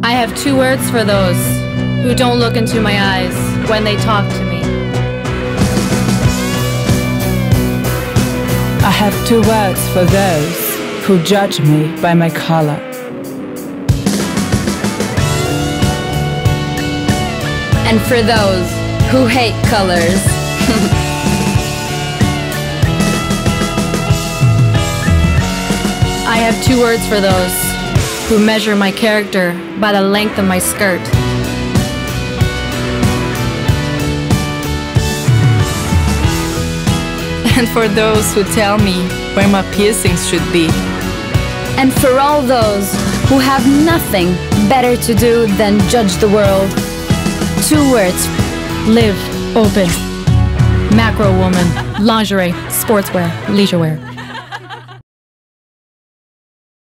I have two words for those who don't look into my eyes when they talk to me. I have two words for those who judge me by my color. And for those who hate colors. I have two words for those who measure my character by the length of my skirt. And for those who tell me where my piercings should be. And for all those who have nothing better to do than judge the world. Two words: live open. Macro woman, lingerie, sportswear, leisurewear.